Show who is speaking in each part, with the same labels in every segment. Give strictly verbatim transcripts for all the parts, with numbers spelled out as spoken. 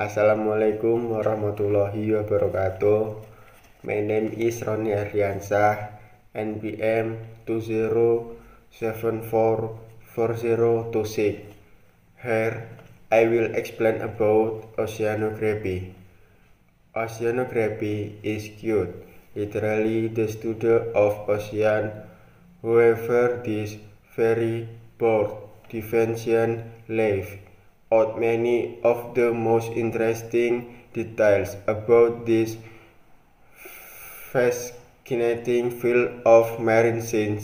Speaker 1: Assalamualaikum warahmatullahi wabarakatuh. My name is Roni Ardiansah, N P M two zero seven four four zero two six. Here I will explain about oceanography. Oceanography is cute, literally the study of ocean. However, this very broad definition leaves out many of the most interesting details about this fascinating field of marine science.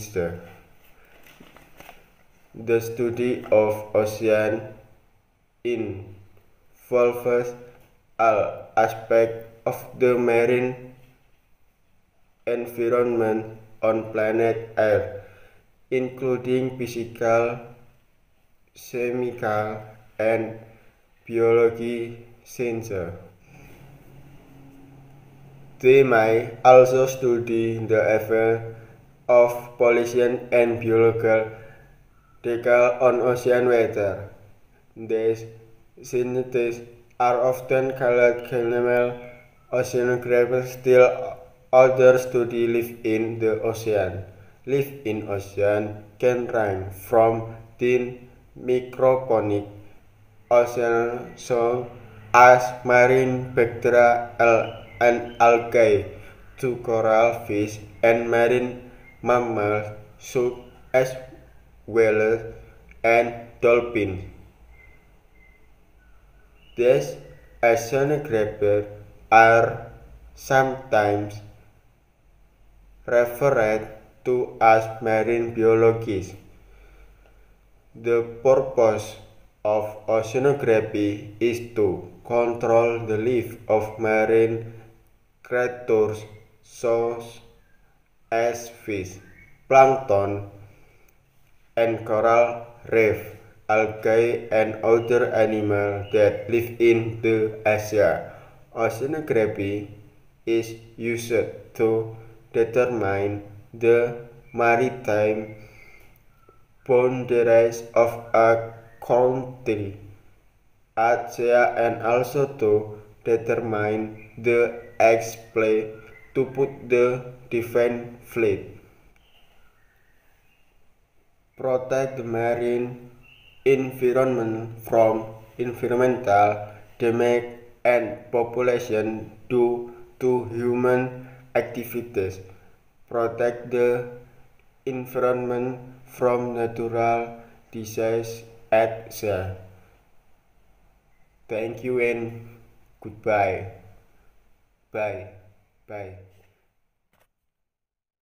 Speaker 1: The study of ocean involves all aspects of the marine environment on planet Earth, including physical, chemical, and biology sciences. They may also study the effect of pollution and biological decay on ocean water. These scientists are often called criminal oceanographers. Still, others study life in the ocean. Life in ocean can range from thin microponic oceanozoa as marine bacteria and algae to coral fish and marine mammals such as whales and dolphins. These oceanographers are sometimes referred to as marine biologists. The purpose of oceanography is to control the life of marine creatures such as fish, plankton, and coral reef, algae, and other animals that live in the ocean. Oceanography is used to determine the maritime boundaries of a country, area, and also to determine the airspace to put the defense fleet. Protect the marine environment from environmental damage and population due to human activities. Protect the environment from natural disasters at sea. Thank you and goodbye. Bye. Bye.